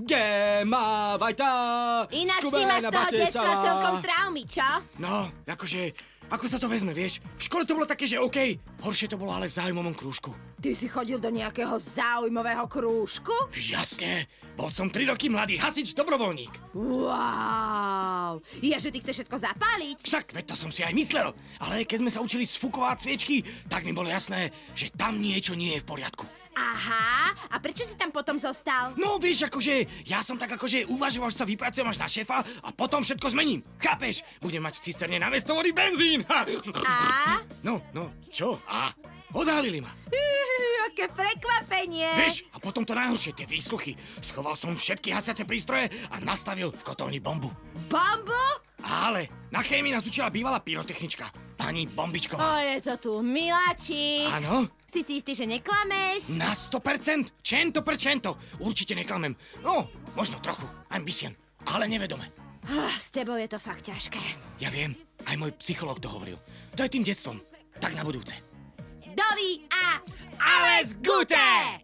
Gemma, vajta! Ináč ty máš z toho detstva celkom traumy, čo? No, akože, ako sa to vezme, vieš? V škole to bolo také, že OK. Horšie to bolo ale v záujmovom krúžku. Ty si chodil do nejakého záujmového krúžku? Jasne. Bol som 3 roky mladý hasič dobrovoľník. Wow. Že ty chceš všetko zapáliť? Však, veď to som si aj myslel. Ale keď sme sa učili sfukovať sviečky, tak mi bolo jasné, že tam niečo nie je v poriadku. Aha, a prečo si tam potom zostal? No vieš, akože, ja som tak akože uvažoval, že sa vypracujem až na šéfa a potom všetko zmením. Chápeš? Budem mať v cisterne namiesto vody benzín. Ha. A? No, čo? A? Odhalili ma. Aké prekvapenie. Vieš, a potom to najhoršie, tie výsluchy. Schoval som všetky hasiace prístroje a nastavil v kotolni bombu. Bombu? Ale na chémii nás učila bývalá pyrotechnička, pani Bombičková. Je to tu, miláčik. Áno? Si istý, že neklameš? Na 100%, 100%. Určite neklamem. No, možno trochu, ambition, ale nevedome. S tebou je to fakt ťažké. Ja viem, aj môj psychológ to hovoril. To je tým detstvom. Tak na budúce. Dovi a Alles Gute!